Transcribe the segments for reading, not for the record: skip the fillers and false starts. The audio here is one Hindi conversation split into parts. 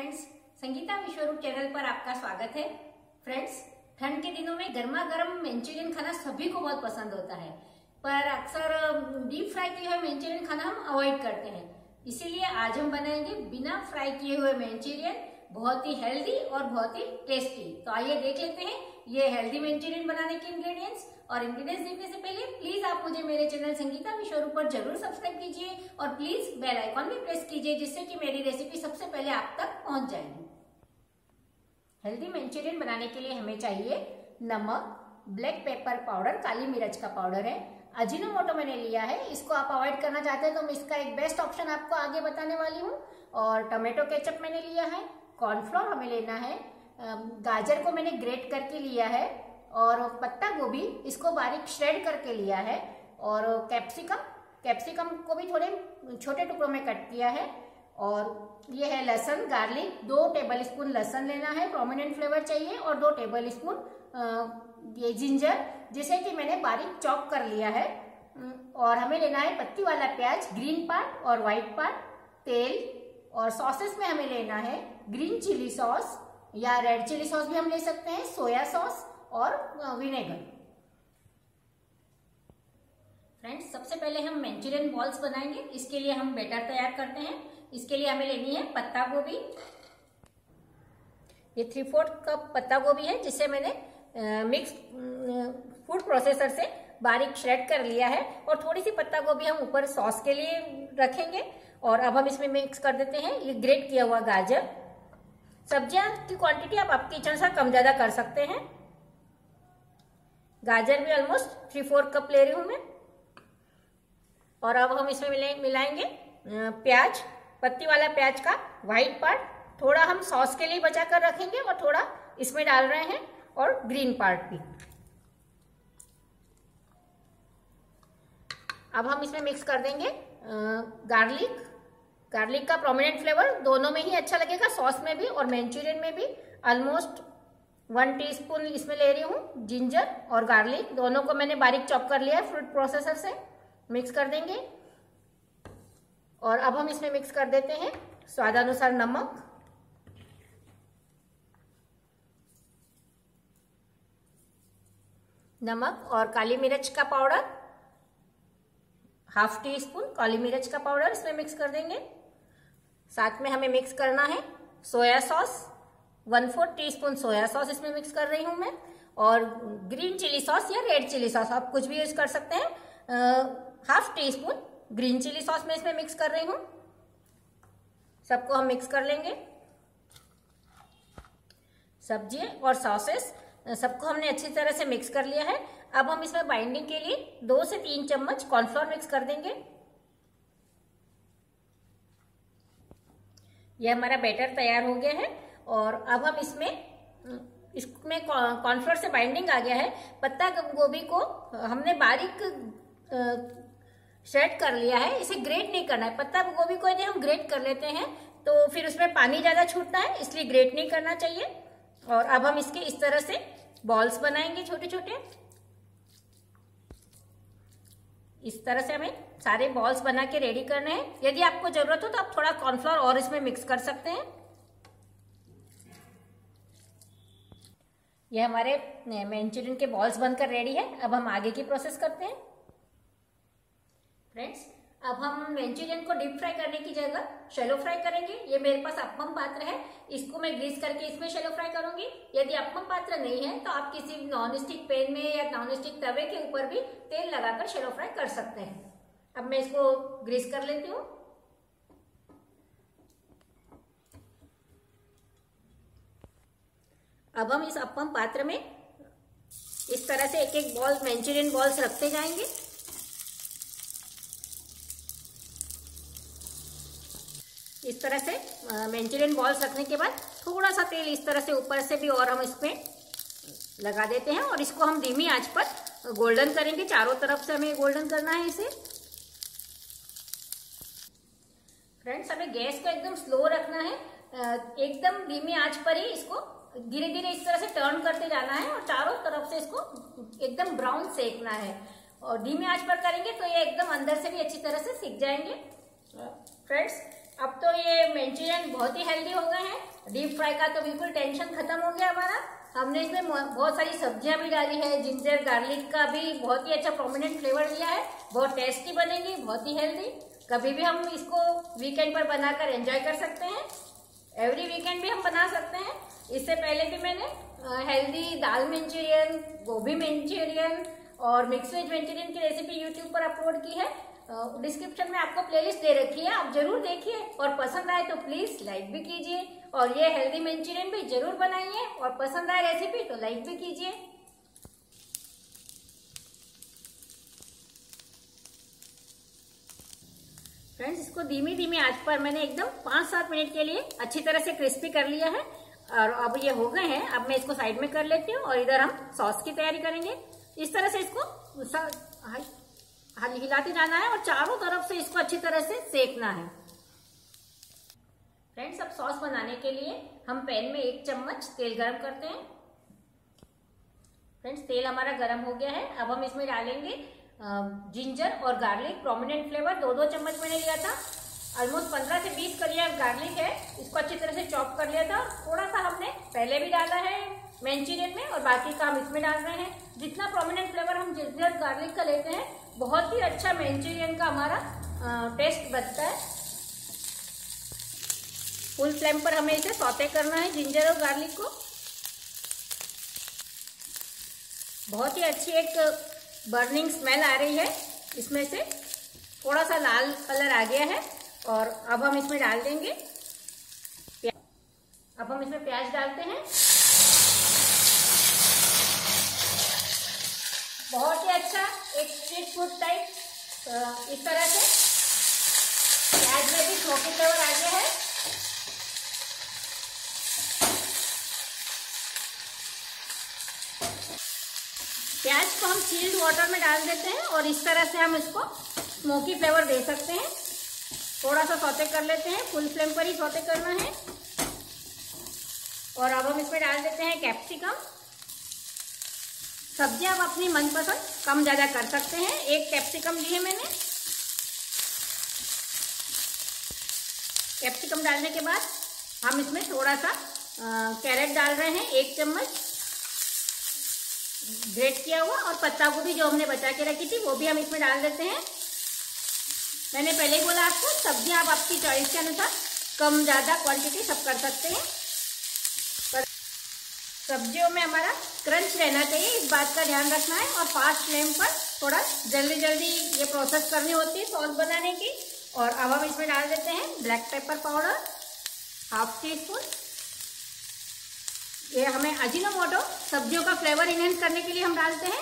फ्रेंड्स, संगीता विश्वरूप चैनल पर आपका स्वागत है। फ्रेंड्स, ठंड के दिनों में गर्मा गर्म मंचूरियन खाना सभी को बहुत पसंद होता है, पर अक्सर डीप फ्राई किए हुए मंचूरियन खाना हम अवॉइड करते हैं। इसीलिए आज हम बनाएंगे बिना फ्राई किए हुए मंचूरियन, बहुत ही हेल्दी और बहुत ही टेस्टी। तो आइए देख लेते हैं ये हेल्दी मंचूरियन बनाने के इंग्रेडिएंट्स। और इंग्रेडिएंट्स देखने से पहले प्लीज आप मुझे मेरे चैनल संगीता विश्वरूप पर जरूर सब्सक्राइब कीजिए और प्लीज बेल आइकॉन भी प्रेस कीजिए, जिससे कि मेरी रेसिपी सबसे पहले आप तक पहुंच जाएगी। हेल्दी मंचूरियन बनाने के लिए हमें चाहिए नमक, ब्लैक पेपर पाउडर, काली मिर्च का पाउडर है, अजीनोमोटो मैंने लिया है, इसको आप अवॉइड करना चाहते हैं तो मैं इसका एक बेस्ट ऑप्शन आपको आगे बताने वाली हूँ। और टोमेटो केचप मैंने लिया है, कॉर्नफ्लोर हमें लेना है, गाजर को मैंने ग्रेट करके लिया है, और पत्ता गोभी इसको बारीक श्रेड करके लिया है, और कैप्सिकम को भी थोड़े छोटे टुकड़ों में कट किया है, और ये है लहसुन, गार्लिक, 2 टेबल स्पून लहसुन लेना है, प्रोमिनेंट फ्लेवर चाहिए, और 2 टेबल स्पून ये जिंजर जिसे कि मैंने बारीक चॉप कर लिया है। और हमें लेना है पत्ती वाला प्याज, ग्रीन पार्ट और व्हाइट पार्ट, तेल, और सॉसेस में हमें लेना है ग्रीन चिली सॉस या रेड चिली सॉस भी हम ले सकते हैं, सोया सॉस और विनेगर। फ्रेंड्स, सबसे पहले हम मंचूरियन बॉल्स बनाएंगे। इसके लिए हम बैटर तैयार करते हैं। इसके लिए हमें लेनी है पत्ता गोभी, ये 3/4 कप पत्ता गोभी है, जिसे मैंने मिक्स फूड प्रोसेसर से बारीक श्रेड कर लिया है, और थोड़ी सी पत्ता गोभी हम ऊपर सॉस के लिए रखेंगे। और अब हम इसमें मिक्स कर देते हैं ये ग्रेट किया हुआ गाजर। सब्जियां की क्वांटिटी आप आपके इच्छा अनुसार कम ज्यादा कर सकते हैं। गाजर भी ऑलमोस्ट 3/4 कप ले रही हूं मैं। और अब हम इसमें मिलाएंगे प्याज, पत्ती वाला प्याज का व्हाइट पार्ट, थोड़ा हम सॉस के लिए बचा कर रखेंगे और थोड़ा इसमें डाल रहे हैं, और ग्रीन पार्ट भी। अब हम इसमें मिक्स कर देंगे गार्लिक का प्रोमिनेंट फ्लेवर दोनों में ही अच्छा लगेगा, सॉस में भी और मंचूरियन में भी। ऑलमोस्ट 1 टीस्पून इसमें ले रही हूँ जिंजर और गार्लिक, दोनों को मैंने बारीक चॉप कर लिया है फूड प्रोसेसर से। मिक्स कर देंगे, और अब हम इसमें मिक्स कर देते हैं स्वादानुसार नमक और काली मिर्च का पाउडर, 1/2 टीस्पून काली मिर्च का पाउडर इसमें मिक्स कर देंगे। साथ में हमें मिक्स करना है soya sauce, 1/4 teaspoon soya sauce इसमें मिक्स कर रही हूं मैं, और ग्रीन चिली सॉस या रेड चिली सॉस आप कुछ भी यूज कर सकते हैं। 1/2 टीस्पून ग्रीन चिली सॉस में इसमें मिक्स कर रही हूं। सबको हम मिक्स कर लेंगे। सब्जी और सॉसेस सबको हमने अच्छी तरह से मिक्स कर लिया है। अब हम इसमें बाइंडिंग के लिए 2 से 3 चम्मच कॉर्नफ्लोर मिक्स कर देंगे। यह हमारा बैटर तैयार हो गया है, और अब हम इसमें कॉर्नफ्लोर से बाइंडिंग आ गया है। पत्ता गोभी को हमने बारीक श्रेड कर लिया है, इसे ग्रेट नहीं करना है। पत्ता गोभी को यदि हम ग्रेट कर लेते हैं तो फिर उसमें पानी ज्यादा छूटता है, इसलिए ग्रेट नहीं करना चाहिए। और अब हम इसके इस तरह से बॉल्स बनाएंगे छोटे छोटे। इस तरह से हमें सारे बॉल्स बना के रेडी करने हैं। यदि आपको जरूरत हो तो आप थोड़ा कॉर्नफ्लोर और इसमें मिक्स कर सकते हैं। ये हमारे मंचूरियन के बॉल्स बनकर रेडी है। अब हम आगे की प्रोसेस करते हैं। फ्रेंड्स, अब हम मंचूरियन को डीप फ्राई करने की जगह शैलो फ्राई करेंगे। ये मेरे पास अप्पम पात्र है, इसको मैं ग्रीस करके इसमें शैलो फ्राई करूंगी। यदि अप्पम पात्र नहीं है तो आप किसी नॉन स्टिक पैन में या नॉन स्टिक तवे के ऊपर भी तेल लगाकर शैलो फ्राई कर सकते हैं। अब मैं इसको ग्रीस कर लेती हूँ। अब हम इस अप्पम पात्र में इस तरह से एक एक बॉल मंचूरियन बॉल्स रखते जाएंगे। इस तरह से मंचूरियन बॉल्स रखने के बाद थोड़ा सा तेल इस तरह से ऊपर से भी और हम इसमें लगा देते हैं, और इसको हम धीमी आंच पर गोल्डन करेंगे। चारों तरफ से हमें गोल्डन करना है इसे। फ्रेंड्स, हमें गैस को एकदम स्लो रखना है, एकदम धीमी आंच पर ही इसको धीरे धीरे इस तरह से टर्न करते जाना है, और चारों तरफ से इसको एकदम ब्राउन सेकना है। और धीमी आंच पर करेंगे तो ये एकदम अंदर से भी अच्छी तरह से सिक जाएंगे। फ्रेंड्स, अब तो ये मंचूरियन बहुत ही हेल्दी हो गए हैं। डीप फ्राई का तो बिल्कुल टेंशन खत्म हो गया हमारा। हमने इसमें बहुत सारी सब्जियां भी डाली है, जिंजर गार्लिक का भी बहुत ही अच्छा प्रोमिनेंट फ्लेवर दिया है। बहुत टेस्टी बनेगी, बहुत ही हेल्दी। कभी भी हम इसको वीकेंड पर बनाकर एंजॉय कर सकते हैं। एवरी वीकेंड भी हम बना सकते हैं। इससे पहले भी मैंने हेल्दी दाल मंचूरियन, गोभी मंचूरियन और मिक्स वेज मंचूरियन की रेसिपी यूट्यूब पर अपलोड की है। डिस्क्रिप्शन में आपको प्लेलिस्ट दे रखी है, आप जरूर देखिए और पसंद आए तो प्लीज लाइक भी कीजिए। और ये हेल्दी मंचूरियन भी जरूर बनाइए और पसंद आए रेसिपी तो लाइक भी कीजिए। फ्रेंड्स, इसको धीमी धीमी आंच पर मैंने एकदम 5-7 मिनट के लिए अच्छी तरह से क्रिस्पी कर लिया है। और अब ये हो गए हैं। अब मैं इसको साइड में कर लेती हूँ और इधर हम सॉस की तैयारी करेंगे। इस तरह से इसको हिलाते जाना है और चारों तरफ से इसको अच्छी तरह से सेकना है। फ्रेंड्स, अब सॉस बनाने के लिए हम पैन में 1 चम्मच तेल गरम करते हैं। फ्रेंड्स, तेल हमारा गरम हो गया है। अब हम इसमें डालेंगे जिंजर और गार्लिक प्रोमिनेंट फ्लेवर। 2-2 चम्मच मैंने लिया था। ऑलमोस्ट 15 से 20 कलियां गार्लिक है, इसको अच्छी तरह से चॉप कर लिया था। थोड़ा सा हमने पहले भी डाला है मंचूरियन में और बाकी का हम इसमें डाल रहे हैं। जितना प्रोमिनेंट फ्लेवर हम जिंजर गार्लिक का लेते हैं, बहुत ही अच्छा मंचूरियन का हमारा टेस्ट बनता है। फुल फ्लेम पर हमें इसे सौते करना है, जिंजर और गार्लिक को। बहुत ही अच्छी एक बर्निंग स्मेल आ रही है इसमें से। थोड़ा सा लाल कलर आ गया है और अब हम इसमें डाल देंगे अब हम इसमें प्याज डालते हैं। बहुत ही अच्छा एक स्ट्रीट फूड टाइप इस तरह से प्याज में भी स्मोकी फ्लेवर आ गया है। प्याज को हम चिल्ड वाटर में डाल देते हैं और इस तरह से हम इसको स्मोकी फ्लेवर दे सकते हैं। थोड़ा सा सौते कर लेते हैं, फुल फ्लेम पर ही सौते करना है। और अब हम इसमें डाल देते हैं कैप्सिकम। सब्जियां आप अपनी मनपसंद कम ज्यादा कर सकते हैं। 1 कैप्सिकम ली है मैंने। कैप्सिकम डालने के बाद हम इसमें थोड़ा सा कैरेट डाल रहे हैं, 1 चम्मच ग्रेट किया हुआ। और पत्ता गोभी जो हमने बचा के रखी थी वो भी हम इसमें डाल देते हैं। मैंने पहले ही बोला आपको, सब्जियां आप आपकी चॉइस के अनुसार कम ज्यादा क्वांटिटी सब कर सकते हैं। पर सब्जियों में हमारा क्रंच रहना चाहिए, इस बात का ध्यान रखना है। और फास्ट फ्लेम पर थोड़ा जल्दी जल्दी ये प्रोसेस करनी होती है सॉस बनाने की। और अब हम इसमें डाल देते हैं ब्लैक पेपर पाउडर 1/2 टीस्पून। ये हमें अजीनोमोटो सब्जियों का फ्लेवर इनहेंस करने के लिए हम डालते हैं।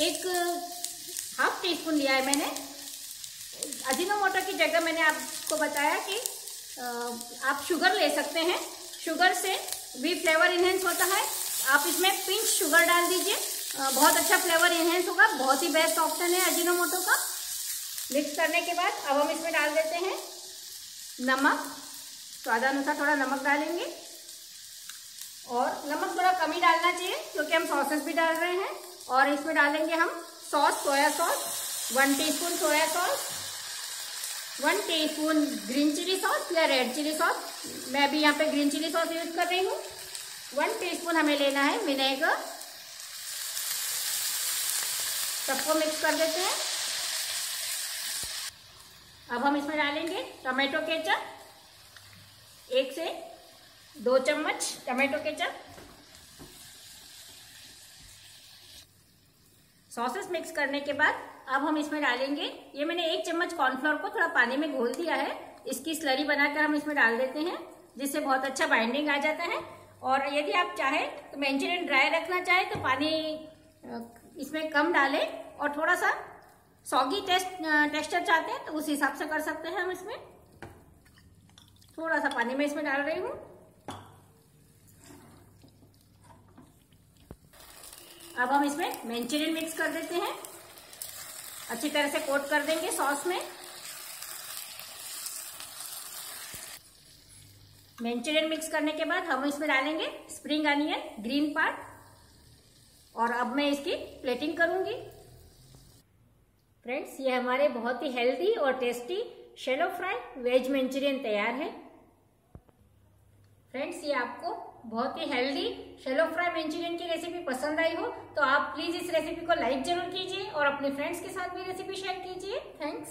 1/2 टीस्पून लिया है मैंने। अजीनोमोटो की जगह मैंने आपको बताया कि आप शुगर ले सकते हैं। शुगर से भी फ्लेवर इनहेंस होता है। आप इसमें पिंच शुगर डाल दीजिए, बहुत अच्छा फ्लेवर इनहेंस होगा। बहुत ही बेस्ट ऑप्शन है अजीनोमोटो का। मिक्स करने के बाद अब हम इसमें डाल देते हैं नमक। स्वादानुसार थोड़ा नमक डालेंगे और नमक थोड़ा कम ही डालना चाहिए क्योंकि हम सॉसेस भी डाल रहे हैं। और इसमें डालेंगे हम sauce, soya sauce 1 teaspoon soya sauce, 1 teaspoon green chilli sauce या रेड चिली सॉस। मैं अभी यहाँ पे ग्रीन चिली सॉस यूज कर रही हूँ। 1 टीस्पून हमें लेना है विनेगर। सबको मिक्स कर देते हैं। अब हम इसमें डालेंगे टमाटो केचप, 1 से 2 चम्मच टमाटो केचप। सॉसेस मिक्स करने के बाद अब हम इसमें डालेंगे, ये मैंने 1 चम्मच कॉर्नफ्लोर को थोड़ा पानी में घोल दिया है। इसकी स्लरी बनाकर हम इसमें डाल देते हैं, जिससे बहुत अच्छा बाइंडिंग आ जाता है। और यदि आप चाहें तो मंचूरियन ड्राई रखना चाहे तो पानी इसमें कम डालें। और थोड़ा सा सॉगी टेक्सचर चाहते हैं तो उस हिसाब से कर सकते हैं। हम इसमें थोड़ा सा पानी में इसमें डाल रही हूँ। अब हम इसमें मंचूरियन मिक्स कर देते हैं, अच्छी तरह से कोट कर देंगे सॉस में। मंचूरियन मिक्स करने के बाद हम इसमें डालेंगे स्प्रिंग अनियन ग्रीन पार्ट। और अब मैं इसकी प्लेटिंग करूंगी। फ्रेंड्स, ये हमारे बहुत ही हेल्दी और tasty shallow fry veg Manchurian तैयार है। फ्रेंड्स, ये आपको बहुत ही हेल्दी शैलो फ्राई मंचूरियन की रेसिपी पसंद आई हो तो आप प्लीज इस रेसिपी को लाइक जरूर कीजिए और अपने फ्रेंड्स के साथ भी रेसिपी शेयर कीजिए। थैंक्स।